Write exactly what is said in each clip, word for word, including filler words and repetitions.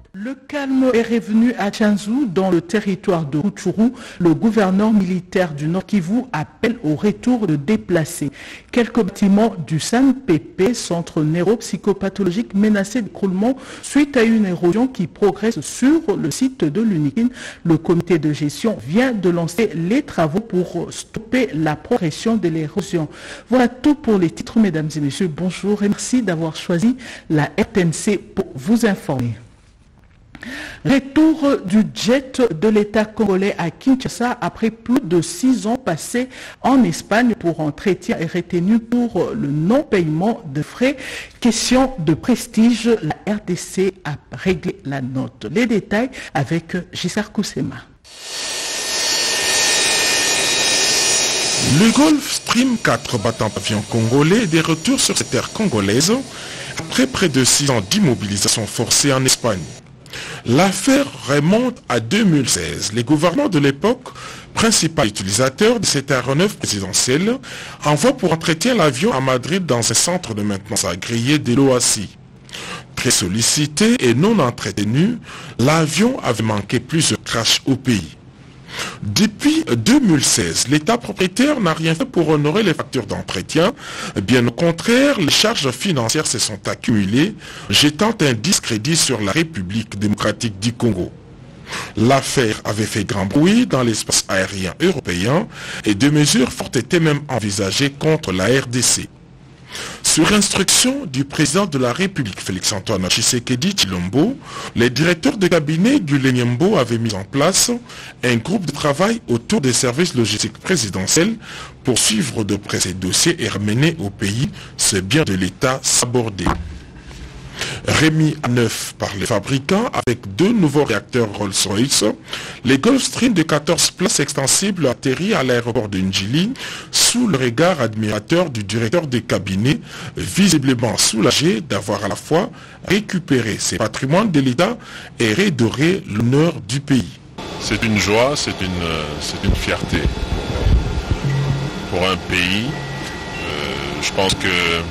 Le calme est revenu à Tchanzu, dans le territoire de Rutshuru. Le gouverneur militaire du Nord Kivu appelle au retour de déplacés. Quelques bâtiments du S A N P P, centre neuropsychopathologique, menacés d'écroulement suite à une érosion qui progresse sur le site de l'Unikin. Le comité de gestion vient de lancer les travaux pour stopper la progression de l'érosion. Voilà tout pour les titres, mesdames et messieurs. Bonjour et merci d'avoir choisi la R T N C pour vous informer. Retour du jet de l'État congolais à Kinshasa après plus de six ans passés en Espagne pour entretien et retenu pour le non-paiement de frais. Question de prestige, la R D C a réglé la note. Les détails avec Giscard Koussema. Le Gulfstream quatre battant pavillon congolais est de retour sur cette terre congolaise après près de six ans d'immobilisation forcée en Espagne. L'affaire remonte à deux mille seize. Les gouvernements de l'époque, principal utilisateur de cette aéronef présidentielle, envoient pour entretien l'avion à Madrid dans un centre de maintenance agréé de l'O A C I. Très sollicité et non entretenu, l'avion avait manqué plusieurs crashs au pays. Depuis deux mille seize, l'État propriétaire n'a rien fait pour honorer les factures d'entretien. Bien au contraire, les charges financières se sont accumulées, jetant un discrédit sur la République démocratique du Congo. L'affaire avait fait grand bruit dans l'espace aérien européen et des mesures fortes étaient même envisagées contre la R D C. Sur instruction du président de la République, Félix-Antoine Tshisekedi Tshilombo, les directeurs de cabinet du Lenyembo avaient mis en place un groupe de travail autour des services logistiques présidentiels pour suivre de près ces dossiers et ramener au pays ce bien de l'État sabordé. Remis à neuf par les fabricants avec deux nouveaux réacteurs Rolls-Royce, les Gulfstream de quatorze places extensibles atterrit à l'aéroport de Njili sous le regard admirateur du directeur de cabinet, visiblement soulagé d'avoir à la fois récupéré ses patrimoines de l'État et redoré l'honneur du pays. C'est une joie, c'est une, c'est une fierté pour un pays. Euh, je pense que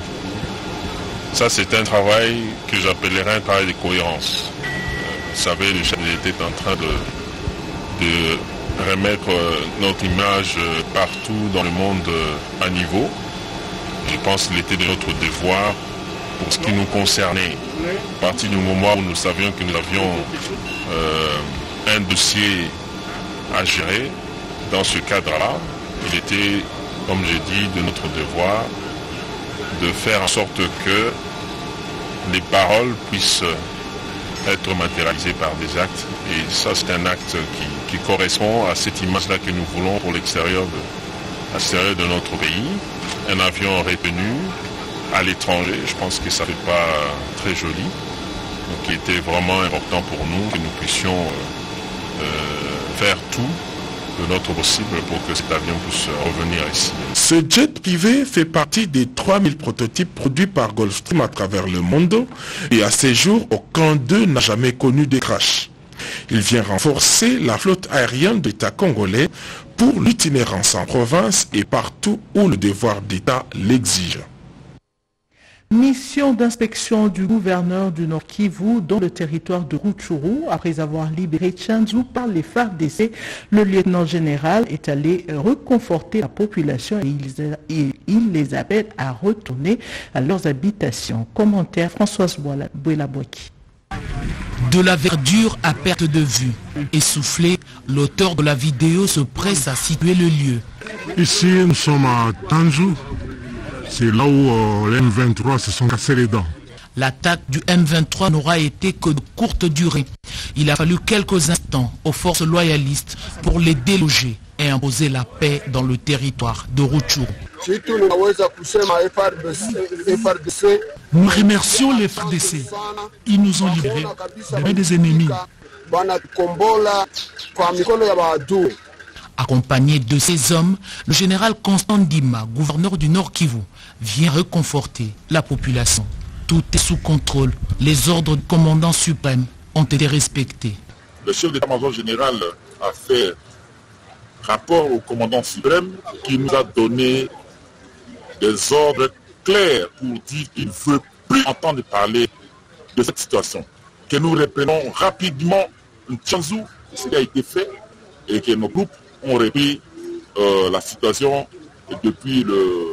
ça, c'est un travail que j'appellerais un travail de cohérence. Euh, vous savez, le chef de l'État est en train de, de remettre notre image partout dans le monde à niveau. Je pense qu'il était de notre devoir, pour ce qui nous concernait, à partir du moment où nous savions que nous avions euh, un dossier à gérer, dans ce cadre-là, il était, comme j'ai dit, de notre devoir de faire en sorte que les paroles puissent être matérialisées par des actes. Et ça, c'est un acte qui, qui correspond à cette image-là que nous voulons pour l'extérieur de, à l'extérieur de notre pays. Un avion retenu à l'étranger, je pense que ça ne fait pas très joli. Donc il était vraiment important pour nous que nous puissions euh, faire tout de notre possible pour que cet avion puisse revenir ici. Ce jet privé fait partie des trois mille prototypes produits par Gulfstream à travers le monde et à ce jour, aucun d'eux n'a jamais connu de crash. Il vient renforcer la flotte aérienne de l'État congolais pour l'itinérance en province et partout où le devoir d'État l'exige. Mission d'inspection du gouverneur du Nord Kivu dans le territoire de Rutshuru. Après avoir libéré Tchanzu par les F A R D C, le lieutenant général est allé reconforter la population et il les appelle à retourner à leurs habitations. Commentaire Françoise Bouela-Boaki. De la verdure à perte de vue. Essoufflé, l'auteur de la vidéo se presse à situer le lieu. Ici, nous sommes à Tchanzu. C'est là où euh, les M vingt-trois se sont cassés les dents. L'attaque du M vingt-trois n'aura été que de courte durée. Il a fallu quelques instants aux forces loyalistes pour les déloger et imposer la paix dans le territoire de Rutshuru. Nous remercions les F A R D C. Ils nous ont libérés des mains des ennemis. Accompagné de ces hommes, le général Constant Ndima, gouverneur du Nord Kivu, vient réconforter la population. Tout est sous contrôle. Les ordres du commandant suprême ont été respectés. Le chef d'état-major général a fait rapport au commandant suprême qui nous a donné des ordres clairs pour dire qu'il ne veut plus entendre parler de cette situation. que nous reprenons rapidement Tchanzu, ce qui a été fait, et que nos groupes ont repris euh, la situation depuis le,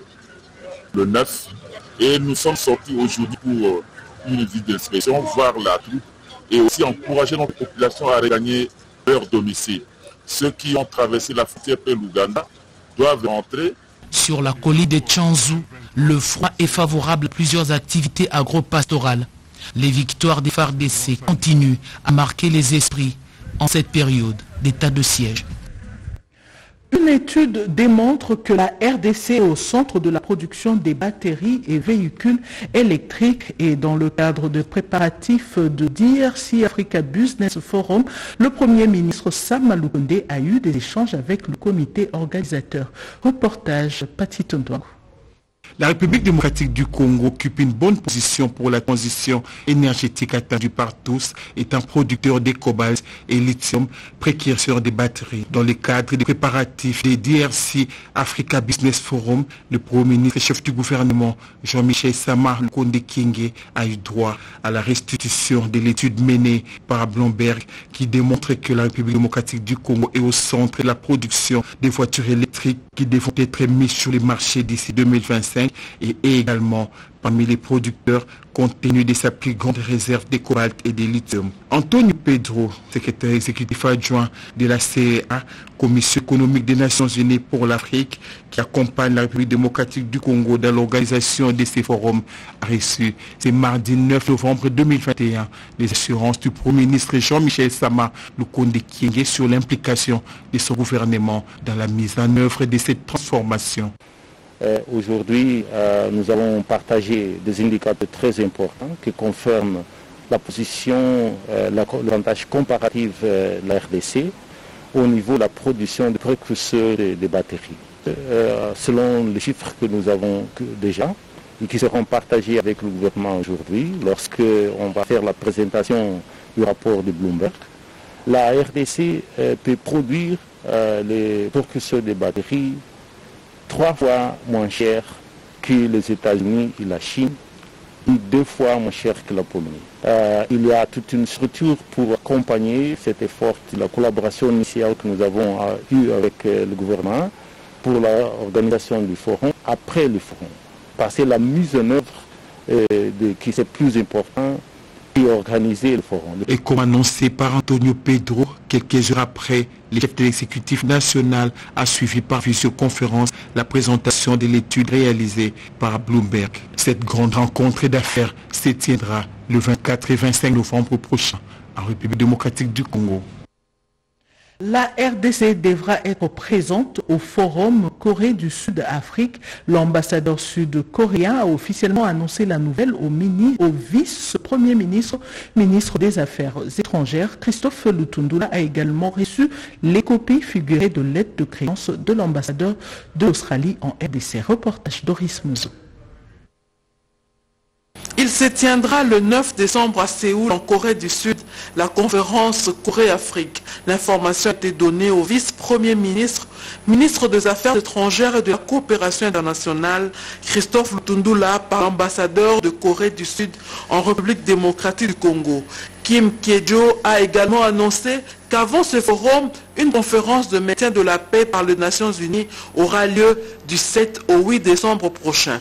le neuf. Et nous sommes sortis aujourd'hui pour euh, une visite d'inspection, voir la troupe et aussi encourager notre population à regagner leur domicile. Ceux qui ont traversé la frontière pour l'Ouganda doivent rentrer. Sur la colline de Tchanzu, le froid est favorable à plusieurs activités agro-pastorales. Les victoires des F A R D C continuent à marquer les esprits en cette période d'état de siège. Une étude démontre que la R D C est au centre de la production des batteries et véhicules électriques, et dans le cadre de préparatifs de D R C Africa Business Forum, le Premier ministre Sama Lukonde a eu des échanges avec le comité organisateur. Reportage Pati Tondouang. La République démocratique du Congo occupe une bonne position pour la transition énergétique attendue par tous, étant producteur de cobalt et lithium, précurseur des batteries. Dans le cadre des préparatifs des D R C Africa Business Forum, le Premier ministre et chef du gouvernement Jean-Michel Sama Lukonde Kyenge a eu droit à la restitution de l'étude menée par Bloomberg qui démontre que la République démocratique du Congo est au centre de la production des voitures électriques qui devront être mises sur les marchés d'ici deux mille vingt-cinq et également parmi les producteurs compte tenu de sa plus grande réserve de cobalt et de lithium. Antonio Pedro, secrétaire exécutif adjoint de la C E A, Commission économique des Nations Unies pour l'Afrique, qui accompagne la République démocratique du Congo dans l'organisation de ces forums, a reçu ce mardi neuf novembre deux mille vingt et un les assurances du Premier ministre Jean-Michel Sama Lukonde Kyenge sur l'implication de son gouvernement dans la mise en œuvre de cette transformation. Euh, Aujourd'hui, euh, nous avons partagé des indicateurs très importants qui confirment la position, euh, l'avantage comparatif euh, de la R D C au niveau de la production de précurseurs des de batteries. Euh, selon les chiffres que nous avons que déjà et qui seront partagés avec le gouvernement aujourd'hui, lorsque on va faire la présentation du rapport de Bloomberg, la R D C euh, peut produire euh, les précurseurs des batteries trois fois moins cher que les États-Unis et la Chine, et deux fois moins cher que la Pologne. Euh, il y a toute une structure pour accompagner cet effort, la collaboration initiale que nous avons euh, eue avec euh, le gouvernement pour l'organisation du forum, après le forum. Parce que la mise en œuvre euh, de, qui est plus important, organiser le forum. Et comme annoncé par Antonio Pedro, quelques heures après, le chef de l'exécutif national a suivi par visioconférence la présentation de l'étude réalisée par Bloomberg. Cette grande rencontre d'affaires se tiendra le vingt-quatre et vingt-cinq novembre prochain en République démocratique du Congo. La R D C devra être présente au forum Corée du Sud-Afrique. L'ambassadeur sud-coréen a officiellement annoncé la nouvelle au, mini, au vice-premier ministre, ministre des Affaires étrangères. Christophe Lutundula a également reçu les copies figurées de lettres de créance de l'ambassadeur de l'Australie en R D C. Reportage Doris Mouzo. Il se tiendra le neuf décembre à Séoul, en Corée du Sud, la conférence Corée-Afrique. L'information a été donnée au vice-premier ministre, ministre des Affaires étrangères et de la coopération internationale, Christophe Lutundula, par l'ambassadeur de Corée du Sud en République démocratique du Congo. Kim Kye-jo a également annoncé qu'avant ce forum, une conférence de maintien de la paix par les Nations Unies aura lieu du sept au huit décembre prochain.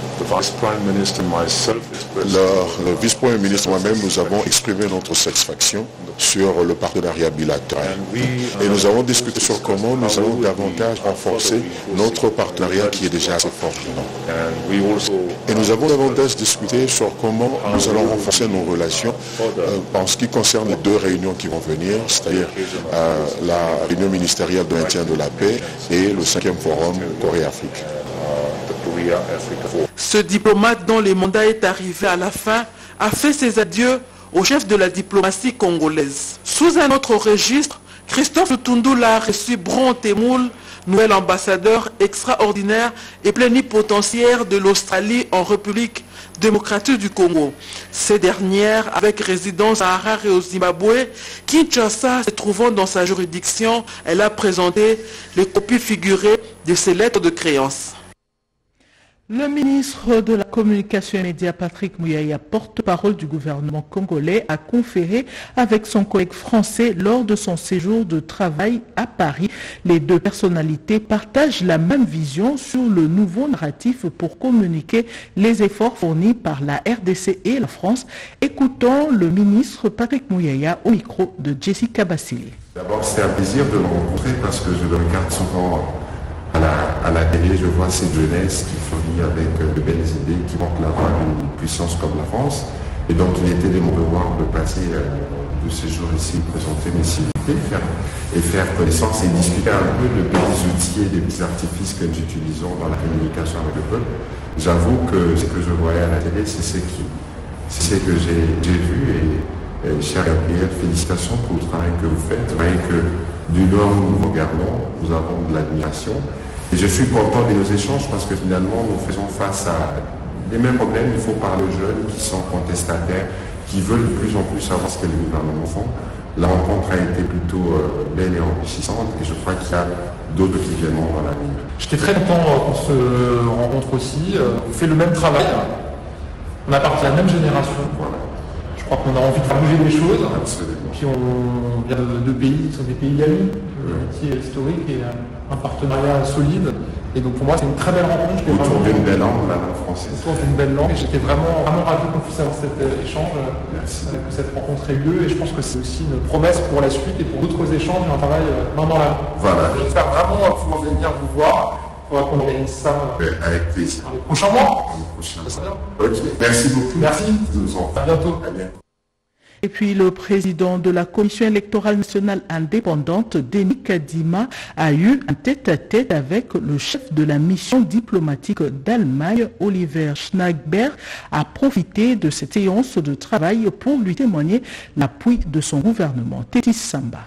Alors, le vice-premier ministre et moi-même, nous avons exprimé notre satisfaction sur le partenariat bilatéral. Et nous avons discuté sur comment nous allons davantage renforcer notre partenariat qui est déjà assez fort. Et nous avons davantage discuté sur comment nous allons renforcer nos relations euh, en ce qui concerne les deux réunions qui vont venir, c'est-à-dire euh, la réunion ministérielle de maintien de la paix et le cinquième forum Corée-Afrique. Ce diplomate dont le mandat est arrivé à la fin a fait ses adieux au chef de la diplomatie congolaise. Sous un autre registre, Christophe Lutundula a reçu Bron Temoul, nouvel ambassadeur extraordinaire et plénipotentiaire de l'Australie en République démocratique du Congo. Ces dernières, avec résidence à Harare et au Zimbabwe, Kinshasa se trouvant dans sa juridiction, elle a présenté les copies figurées de ses lettres de créance. Le ministre de la Communication et Médias, Patrick Muyaya, porte-parole du gouvernement congolais, a conféré avec son collègue français lors de son séjour de travail à Paris. Les deux personnalités partagent la même vision sur le nouveau narratif pour communiquer les efforts fournis par la R D C et la France. Écoutons le ministre Patrick Muyaya au micro de Jessica Bassili. D'abord, c'est un plaisir de le rencontrer parce que je le regarde souvent à la, à la télé, je vois cette jeunesse qui fournit avec de belles idées, qui porte la voix d'une puissance comme la France. Et donc, il était de mon devoir de passer euh, de ce jour ici, présenter mes civilités faire, et faire connaissance et discuter un peu de petits outils et des petits artifices que nous utilisons dans la communication avec le peuple. J'avoue que ce que je voyais à la télé, c'est ce, qui, c'est ce que j'ai, j'ai vu. Et, et cher Gabriel, félicitations pour le travail que vous faites. Vous voyez que du nord où nous regardons, nous avons de l'admiration. Et je suis content de nos échanges parce que finalement nous faisons face à les mêmes problèmes. Il faut parler aux jeunes qui sont contestataires, qui veulent de plus en plus savoir ce que les gouvernements font. La rencontre a été plutôt euh, belle et enrichissante et je crois qu'il y a d'autres qui viendront dans l'avenir. J'étais très content qu'on se rencontre aussi. On fait le même travail. On appartient à la même génération. Voilà. Je crois qu'on a envie de faire bouger les choses. Absolument. Puis on vient de deux pays qui sont des pays amis, qui est historique et un partenariat solide. Et donc pour moi c'est une très belle rencontre. Autour d'une belle langue, la langue française. Autour d'une belle langue. Et j'étais vraiment, vraiment ravi qu'on puisse avoir cet échange, Merci. que cette rencontre ait lieu. Et je pense que c'est aussi une promesse pour la suite et pour d'autres échanges et un travail main dans la main. Voilà. J'espère vraiment pouvoir venir vous voir. Il faudra qu'on organise ça avec plaisir. Le prochain mois. Prochain. Ok. Merci beaucoup. Merci. Nous en à bientôt. À bientôt. Et puis le président de la Commission électorale nationale indépendante, Denis Kadima, a eu un tête-à-tête avec le chef de la mission diplomatique d'Allemagne, Oliver Schnagberg, a profité de cette séance de travail pour lui témoigner l'appui de son gouvernement. Tétis Samba.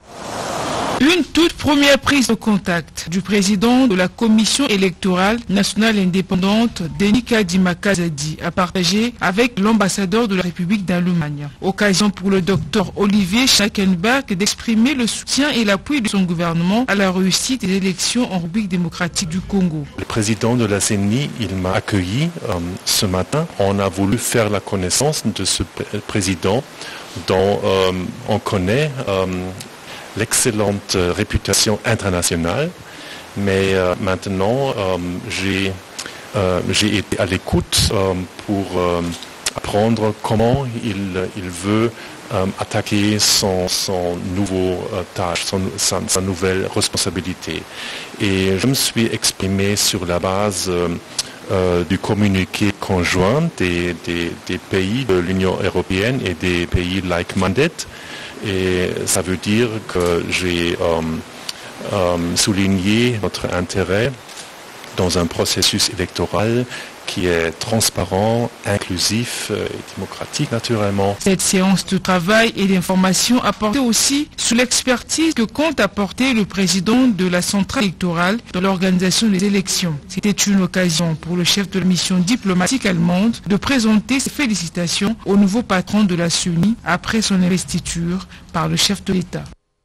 Une toute première prise de contact du président de la Commission électorale nationale indépendante, Denis Kadima Kazadi, a partagé avec l'ambassadeur de la République d'Allemagne. Occasion pour le docteur Olivier Schnagberg d'exprimer le soutien et l'appui de son gouvernement à la réussite des élections en République démocratique du Congo. Le président de la C E N I, il m'a accueilli euh, ce matin. On a voulu faire la connaissance de ce président dont euh, on connaît euh, l'excellente réputation internationale, mais euh, maintenant euh, j'ai euh, j'ai été à l'écoute euh, pour euh, apprendre comment il, il veut euh, attaquer son, son nouveau euh, tâche, son, sa, sa nouvelle responsabilité. Et je me suis exprimé sur la base euh, euh, du communiqué conjoint des, des, des pays de l'Union européenne et des pays like-minded. Et ça veut dire que j'ai euh, euh, souligné notre intérêt dans un processus électoral qui est transparent, inclusif et démocratique naturellement. Cette séance de travail et d'information a porté aussi sur l'expertise que compte apporter le président de la centrale électorale dans l'organisation des élections. C'était une occasion pour le chef de la mission diplomatique allemande de présenter ses félicitations au nouveau patron de la C E N I après son investiture par le chef de l'État.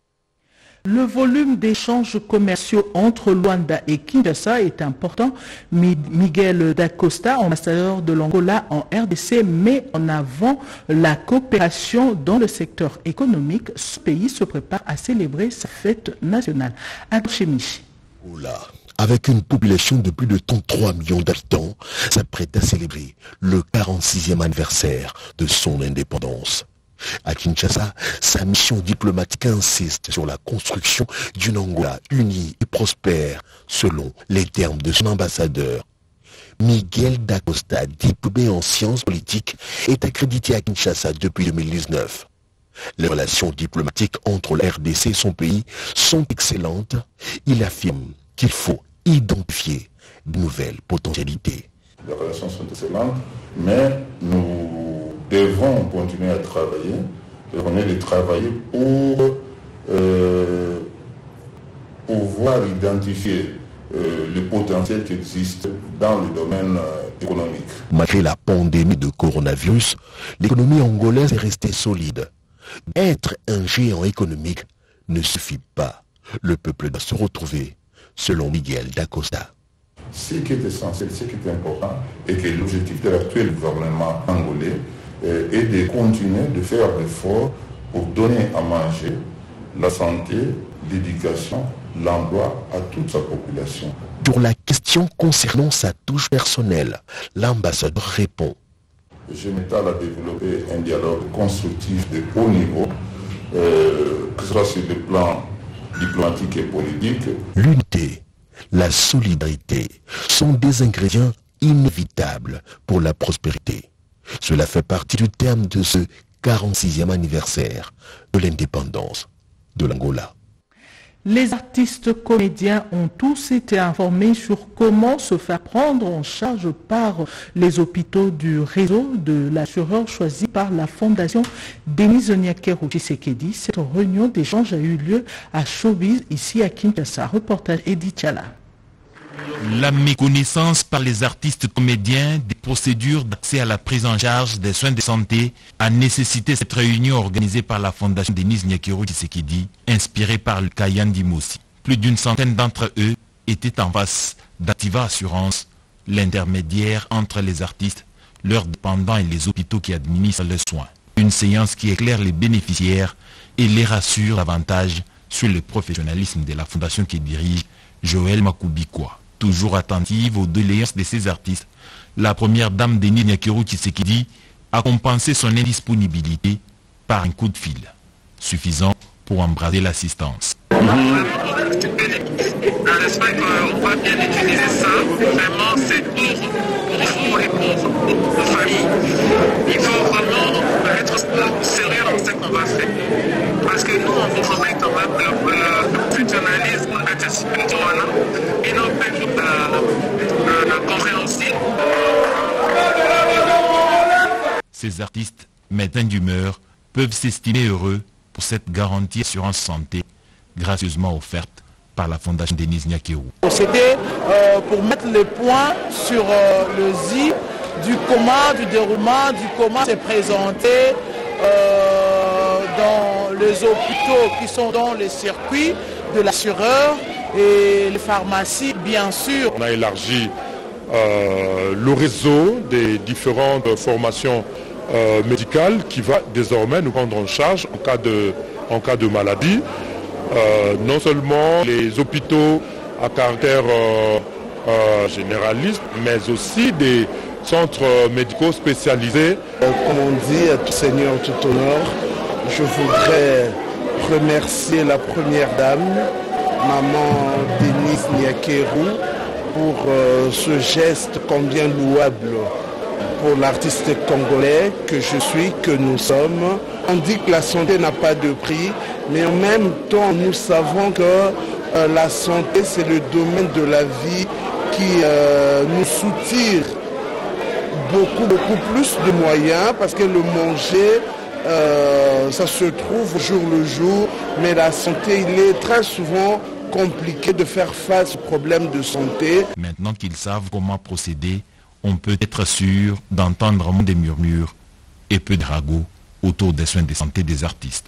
Le volume d'échanges commerciaux entre Luanda et Kinshasa est important. Miguel Dacosta, ambassadeur de l'Angola en R D C, met en avant la coopération dans le secteur économique. Ce pays se prépare à célébrer sa fête nationale. Adchemichi. Avec une population de plus de trente-trois millions d'habitants, s'apprête à célébrer le quarante-sixième anniversaire de son indépendance. À Kinshasa, sa mission diplomatique insiste sur la construction d'une Angola unie et prospère, selon les termes de son ambassadeur. Miguel Dacosta, diplômé en sciences politiques, est accrédité à Kinshasa depuis deux mille dix-neuf. Les relations diplomatiques entre la R D C et son pays sont excellentes. Il affirme qu'il faut identifier de nouvelles potentialités. Les relations sont excellentes, mais nous devons continuer à travailler, on est de travailler pour euh, pouvoir identifier euh, le potentiel qui existe dans le domaine euh, économique. Malgré la pandémie de coronavirus, l'économie angolaise est restée solide. Être un géant économique ne suffit pas. Le peuple doit se retrouver, selon Miguel Dacosta. Ce qui est essentiel, ce qui est important, et que l'objectif de l'actuel gouvernement angolais euh, est de continuer de faire l'effort pour donner à manger la santé, l'éducation, l'emploi à toute sa population. Pour la question concernant sa touche personnelle, l'ambassadeur répond. Je m'étale à développer un dialogue constructif de haut niveau, euh, que ce soit sur le plan diplomatique et politique. L'unité, la solidarité sont des ingrédients inévitables pour la prospérité. Cela fait partie du terme de ce quarante-sixième anniversaire de l'indépendance de l'Angola. Les artistes comédiens ont tous été informés sur comment se faire prendre en charge par les hôpitaux du réseau de l'assureur choisi par la fondation Denis Onyakeru Tshisekedi. Cette réunion d'échange a eu lieu à Showbiz, ici à Kinshasa. Reportage Edith Chala. La méconnaissance par les artistes comédiens des procédures d'accès à la prise en charge des soins de santé a nécessité cette réunion organisée par la fondation Denis Onyakeru Tshisekedi, inspirée par le Kayandi Moussi. Plus d'une centaine d'entre eux étaient en face d'Activa Assurance, l'intermédiaire entre les artistes, leurs dépendants et les hôpitaux qui administrent leurs soins. Une séance qui éclaire les bénéficiaires et les rassure davantage sur le professionnalisme de la fondation qui dirige Joël Makubikwa. Toujours attentive aux doléances de ces artistes, la première dame Denis Onyakeru Tshisekedi a compensé son indisponibilité par un coup de fil, suffisant pour embraser l'assistance. J'espère qu'on va bien utiliser ça. Vraiment, c'est pour, pour vous et pour vos familles. Il faut vraiment être sérieux dans ce qu'on va faire. Parce que nous, on vous promet quand même le professionnalisme et non pas la compréhension. Ces artistes, médecins d'humeur, peuvent s'estimer heureux pour cette garantie assurance santé gracieusement offerte par la fondation Denis Onyakeru. C'était euh, pour mettre le point sur euh, le Z I du comment, du déroulement, du comment c'est présenté euh, dans les hôpitaux qui sont dans les circuits de l'assureur et les pharmacies, bien sûr. On a élargi euh, le réseau des différentes formations euh, médicales qui va désormais nous prendre en charge en cas de, en cas de maladie. Euh, non seulement les hôpitaux à caractère euh, euh, généraliste, mais aussi des centres médicaux spécialisés. Euh, comme on dit, à tout seigneur, tout honneur, je voudrais remercier la première dame, maman Denis Onyakeru, pour euh, ce geste combien louable pour l'artiste congolais que je suis, que nous sommes. On dit que la santé n'a pas de prix, mais en même temps, nous savons que euh, la santé, c'est le domaine de la vie qui euh, nous soutire beaucoup, beaucoup plus de moyens, parce que le manger, euh, ça se trouve jour le jour, mais la santé, il est très souvent compliqué de faire face aux problèmes de santé. Maintenant qu'ils savent comment procéder, on peut être sûr d'entendre des murmures et peu de ragots autour des soins de santé des artistes.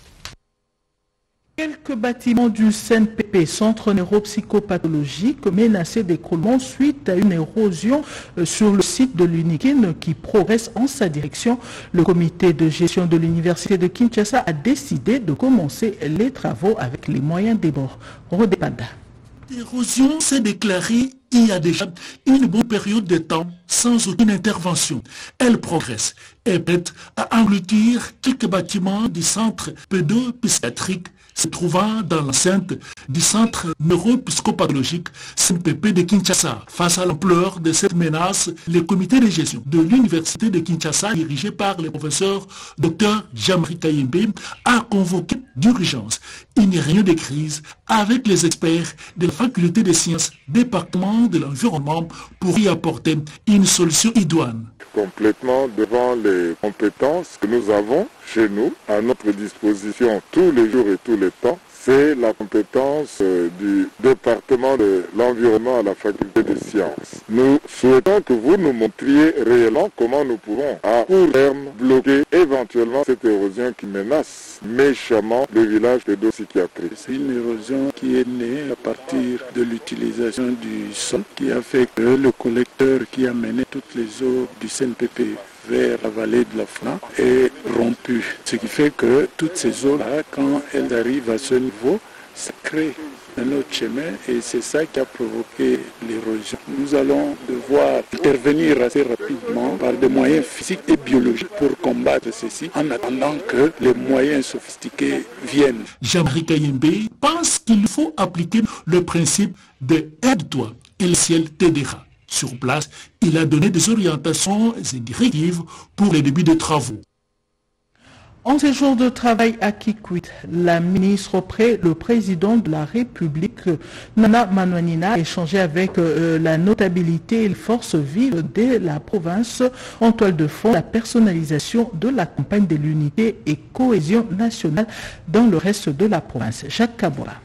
Quelques bâtiments du C N P P, Centre neuropsychopathologique, menacés d'écroulement suite à une érosion sur le site de l'Unikin qui progresse en sa direction. Le comité de gestion de l'Université de Kinshasa a décidé de commencer les travaux avec les moyens des bords. Rodépanda. L'érosion s'est déclarée il y a déjà une bonne période de temps sans aucune intervention. Elle progresse et est prête à engloutir quelques bâtiments du centre pédopsychiatrique se trouvant dans l'enceinte du centre neuropsychopathologique C N P P de Kinshasa. Face à l'ampleur de cette menace, le comité de gestion de l'Université de Kinshasa, dirigé par le professeur Dr Jean-Marie Kayembe, a convoqué d'urgence une réunion de crise avec les experts de la faculté des sciences, département de l'environnement, pour y apporter une solution idoine. Complètement devant les compétences que nous avons chez nous, à notre disposition tous les jours et tous les temps, c'est la compétence euh, du département de l'environnement à la faculté des sciences. Nous souhaitons que vous nous montriez réellement comment nous pouvons à court terme bloquer éventuellement cette érosion qui menace méchamment le village de Dossi-Kiatri. C'est une érosion qui est née à partir de l'utilisation du sol qui a fait que le collecteur qui a mené toutes les eaux du C N P P vers la vallée de la Fna est rompu. Ce qui fait que toutes ces eaux-là, quand elles arrivent à ce niveau, ça crée un autre chemin et c'est ça qui a provoqué l'érosion. Nous allons devoir intervenir assez rapidement par des moyens physiques et biologiques pour combattre ceci en attendant que les moyens sophistiqués viennent. Jean-Marie Kayembe pense qu'il faut appliquer le principe de aide-toi et le ciel t'aidera. Sur place, il a donné des orientations et directives pour les débuts des travaux. En séjour de travail à Kikwit, la ministre auprès le président de la République, Nana Manouanina, a échangé avec euh, la notabilité et les forces vives de la province en toile de fond la personnalisation de la campagne de l'unité et cohésion nationale dans le reste de la province. Jacques Kabora.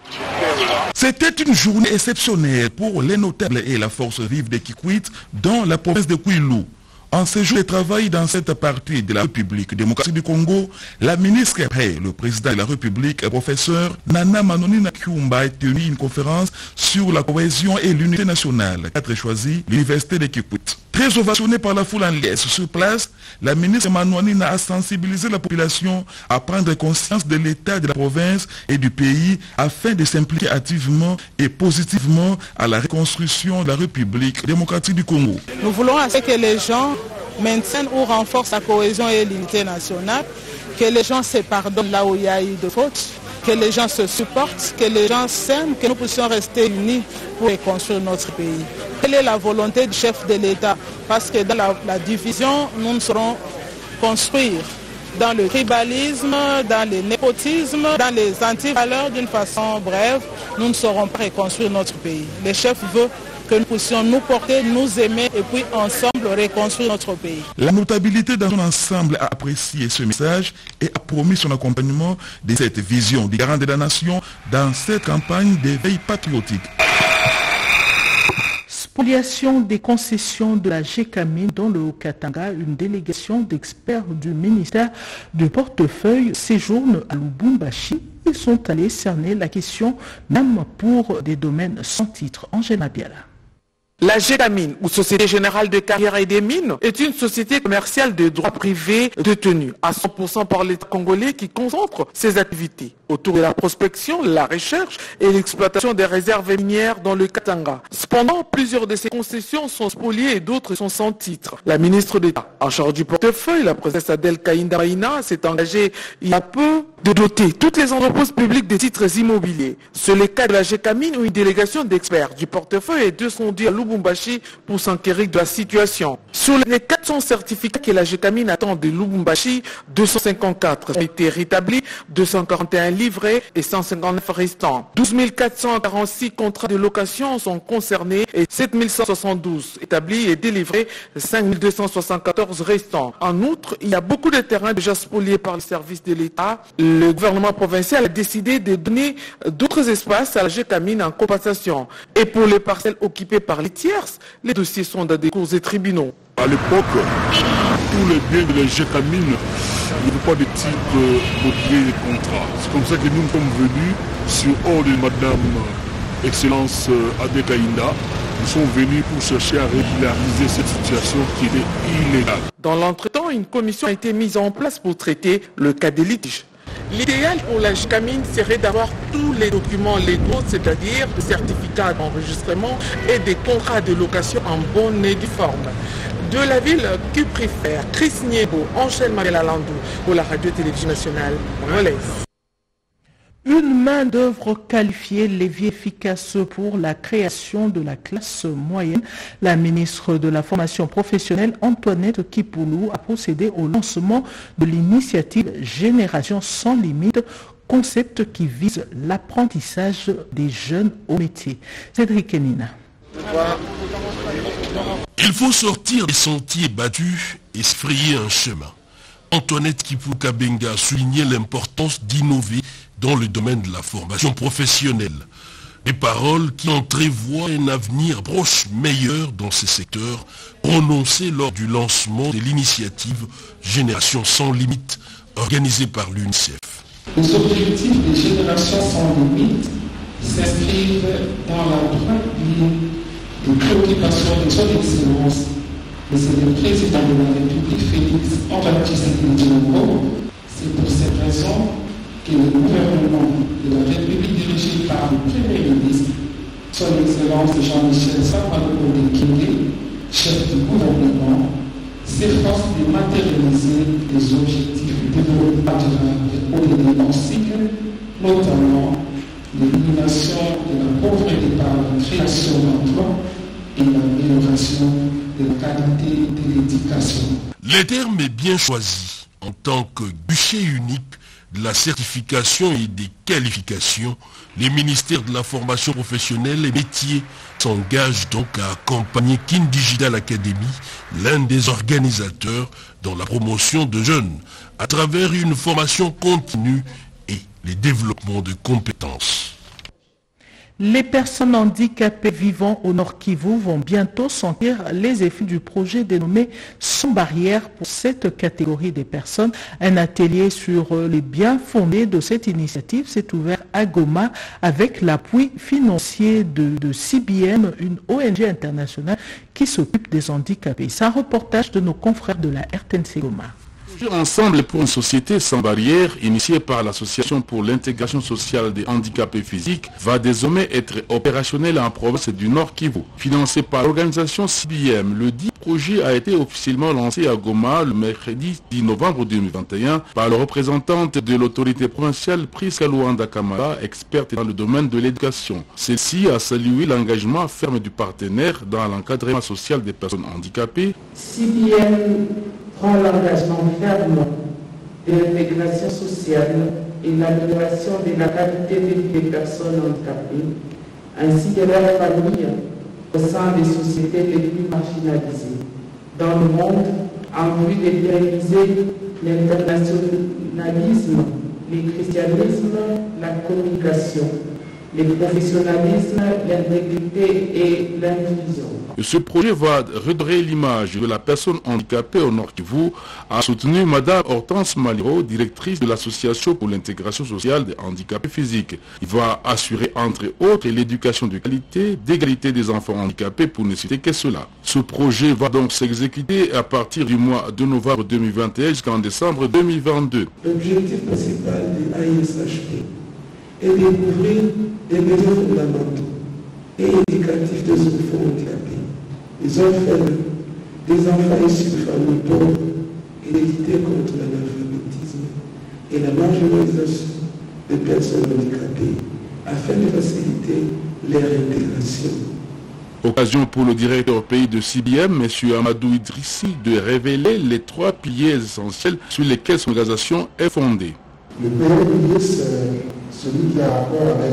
C'était une journée exceptionnelle pour les notables et la force vive de Kikwit dans la province de Kwilu. En séjour de travail dans cette partie de la République démocratique du Congo, la ministre après le président de la République, professeur Nana Manouanina Kyumba, a tenu une conférence sur la cohésion et l'unité nationale qu'a choisi l'université de Kikwit. Très ovationnée par la foule en liesse sur place, la ministre Manouanina a sensibilisé la population à prendre conscience de l'état de la province et du pays afin de s'impliquer activement et positivement à la reconstruction de la République démocratique du Congo. Nous voulons que les gens maintiennent ou renforcent la cohésion et l'unité nationale, que les gens se pardonnent là où il y a eu de fautes, que les gens se supportent, que les gens s'aiment, que nous puissions rester unis pour reconstruire notre pays. Quelle est la volonté du chef de l'État? Parce que dans la, la division, nous ne saurons construire dans le tribalisme, dans le népotisme, dans les anti-valeurs d'une façon brève, nous ne saurons pas reconstruire notre pays. Le chef veut que nous puissions nous porter, nous aimer et puis ensemble reconstruire notre pays. La notabilité dans son ensemble a apprécié ce message et a promis son accompagnement de cette vision du garant de la nation dans cette campagne d'éveil patriotique. Spoliation des concessions de la Gécamine dans le Haut-Katanga, une délégation d'experts du ministère du portefeuille séjourne à Lubumbashi. Ils sont allés cerner la question même pour des domaines sans titre. Angèle Mabiala. La Gécamine, ou Société Générale de Carrière et des Mines, est une société commerciale de droit privé détenue à cent pour cent par l'État congolais qui concentre ses activités autour de la prospection, la recherche et l'exploitation des réserves minières dans le Katanga. Cependant, plusieurs de ces concessions sont spoliées et d'autres sont sans titre. La ministre d'État en charge du portefeuille, la princesse Adèle Kaïnda Maïna, s'est engagée il y a peu de doter toutes les entreprises publiques des titres immobiliers. C'est le cas de la Gécamine où une délégation d'experts du portefeuille est descendue à Lubumbashi pour s'enquérir de la situation. Sur les quatre cents certificats que la Gécamine attend de Lubumbashi, deux cent cinquante-quatre ont été rétablis, deux cent quarante et un livrés et cent cinquante-neuf restants. douze mille quatre cent quarante-six contrats de location sont concernés et sept mille cent soixante-douze établis et délivrés, cinq mille deux cent soixante-quatorze restants. En outre, il y a beaucoup de terrains déjà spoliés par les services de l'État. Le gouvernement provincial a décidé de donner d'autres espaces à la Gécamine en compensation. Et pour les parcelles occupées par les tierces, les dossiers sont dans des cours et tribunaux. À l'époque, tous les biens de la Gécamine, il n'y avait pas de titre mobilier de contrat. C'est comme ça que nous sommes venus sur ordre de Madame Excellence Adèle Kaïnda. Nous sommes venus pour chercher à régulariser cette situation qui est illégale. Dans l'entretemps, une commission a été mise en place pour traiter le cas des litiges. L'idéal pour la Gécamine serait d'avoir tous les documents légaux, c'est-à-dire des certificats d'enregistrement et des contrats de location en bonne et due forme. De la ville, que préfère Chris Niebo, Angèle Mabiala pour la radio-télévision nationale congolaise. Une main-d'œuvre qualifiée, levier efficace pour la création de la classe moyenne. La ministre de la formation professionnelle, Antoinette Kipoulou, a procédé au lancement de l'initiative Génération sans limite, concept qui vise l'apprentissage des jeunes au métier. Cédric Kenina. Il faut sortir des sentiers battus et se frayer un chemin. Antoinette Kipoulou Kabenga a souligné l'importance d'innover dans le domaine de la formation professionnelle. Des paroles qui entrevoient un avenir proche meilleur dans ces secteurs, prononcées lors du lancement de l'initiative Génération sans limite, organisée par l'UNICEF. Les objectifs des Générations sans limite s'inscrivent dans la droite ligne des préoccupations de son Excellence, Monsieur le Président de la République Félix Antoine-Baptiste Tshisekedi. C'est pour cette raison que le gouvernement de la République dirigé par le Premier ministre, son Excellence Jean-Michel Sama-Lukonde, chef du gouvernement, s'efforce de matérialiser les objectifs du développement durable au Bénin, notamment l'élimination de la pauvreté par la création d'emplois et l'amélioration de la qualité de l'éducation. Le terme est bien choisi en tant que guichet unique de la certification et des qualifications. Les ministères de la formation professionnelle et métiers s'engagent donc à accompagner Kin Digital Academy, l'un des organisateurs dans la promotion de jeunes, à travers une formation continue et les développements de compétences. Les personnes handicapées vivant au Nord Kivu vont bientôt sentir les effets du projet dénommé Sans barrière pour cette catégorie des personnes. Un atelier sur les biens fondés de cette initiative s'est ouvert à Goma avec l'appui financier de, de C B M, une O N G internationale qui s'occupe des handicapés. C'est un reportage de nos confrères de la R T N C Goma. Ensemble pour une société sans barrière, initiée par l'Association pour l'intégration sociale des handicapés physiques, va désormais être opérationnelle en province du Nord Kivu. Financé par l'organisation C B M, le dit projet a été officiellement lancé à Goma le mercredi dix novembre deux mille vingt et un par la représentante de l'autorité provinciale Prisca Luanda Kamara, experte dans le domaine de l'éducation. Celle-ci a salué l'engagement ferme du partenaire dans l'encadrement social des personnes handicapées. C B M prend l'engagement ferme de l'intégration sociale et l'amélioration de la qualité de vie des personnes handicapées, ainsi que leurs familles au sein des sociétés les plus marginalisées dans le monde, en vue de pérenniser l'internationalisme, le christianisme, la communication, le professionnalisme, l'intégrité et l'inclusion. Ce projet va redorer l'image de la personne handicapée au Nord Kivu, a soutenu Madame Hortense Maliro, directrice de l'Association pour l'intégration sociale des handicapés physiques. Il va assurer entre autres l'éducation de qualité, d'égalité des enfants handicapés pour ne citer que cela. Ce projet va donc s'exécuter à partir du mois de novembre deux mille vingt et un jusqu'en décembre deux mille vingt-deux. L'objectif principal de l'A I S H P est de couvrir les besoins fondamentaux et éducatifs des enfants handicapés. Les enfants, des enfants issus de familles pauvres et de lutter contre l'analphabétisme et la marginalisation des personnes handicapées afin de faciliter leur intégration. Occasion pour le directeur pays de C B M, M. Amadou Idrissi, de révéler les trois piliers essentiels sur lesquels son organisation est fondée. Le premier pilier, c'est celui qui a rapport avec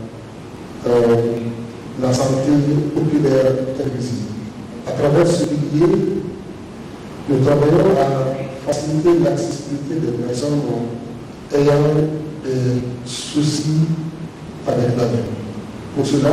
la, euh, la santé populaire inclusive. À travers ce pilier, nous travaillons à faciliter l'accessibilité des personnes ayant des soucis avec la vie. Pour cela,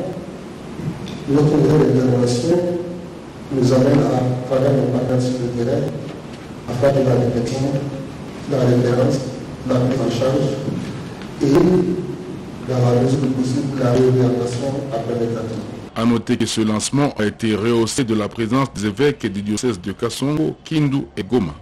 notre niveau d'intervention nous amène à travailler nos partenaires sur le terrain afin de la détection, la référence, la prise en charge et, dans la mesure du possible, la réorientation après les traitements. A noter que ce lancement a été rehaussé de la présence des évêques du diocèse de Kasongo, Kindu et Goma.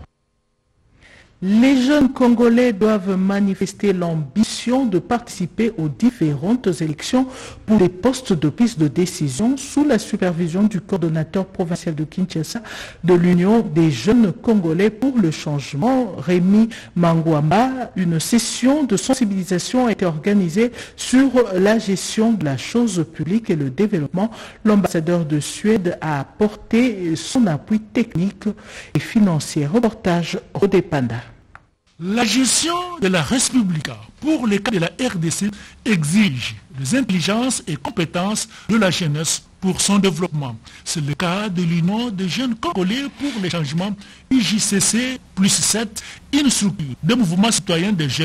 Les jeunes Congolais doivent manifester l'ambition de participer aux différentes élections pour les postes de prise de décision sous la supervision du coordonnateur provincial de Kinshasa de l'Union des jeunes Congolais pour le changement, Rémi Mangwamba. Une session de sensibilisation a été organisée sur la gestion de la chose publique et le développement. L'ambassadeur de Suède a apporté son appui technique et financier. Reportage Rodépanda. La gestion de la République pour les cas de la R D C exige des intelligences et compétences de la jeunesse pour son développement. C'est le cas de l'Union des jeunes Congolais pour les changements U J C C plus sept, une structure de mouvement citoyen des jeunes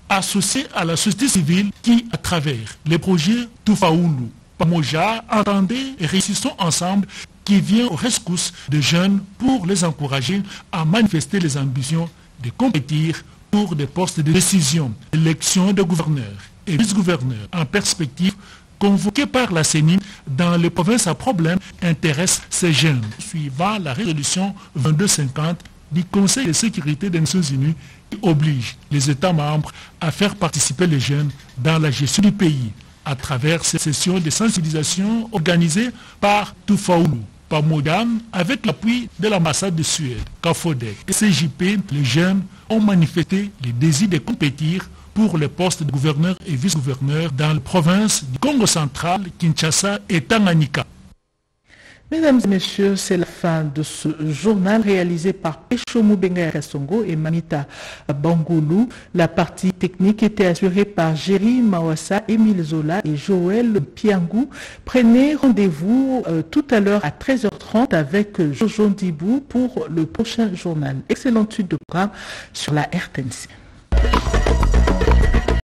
associés à la société civile qui, à travers les projets Tufaulu, Pamoja, entendez et réussissons ensemble, qui vient aux rescousse de jeunes pour les encourager à manifester les ambitions de compétir pour des postes de décision, élection de gouverneurs et vice-gouverneurs en perspective convoqués par la C E N I dans les provinces à problème intéressent ces jeunes, suivant la résolution vingt-deux cinquante du Conseil de sécurité des Nations Unies qui oblige les États membres à faire participer les jeunes dans la gestion du pays à travers ces sessions de sensibilisation organisées par Tufaulu, Pamodam, avec l'appui de l'ambassade de Suède, Kafodek et C J P. Les jeunes ont manifesté le désir de compétir pour les postes de gouverneur et vice-gouverneur dans les provinces du Congo central, Kinshasa et Tanganyika. Mesdames et messieurs, c'est la fin de ce journal réalisé par Pecho Moubenga Songo et Manita Bangoulou. La partie technique était assurée par Jerry Mawassa, Émile Zola et Joël Piangou. Prenez rendez-vous euh, tout à l'heure à treize heures trente avec Jojo Ndibou pour le prochain journal. Excellente suite de programme sur la R T N C.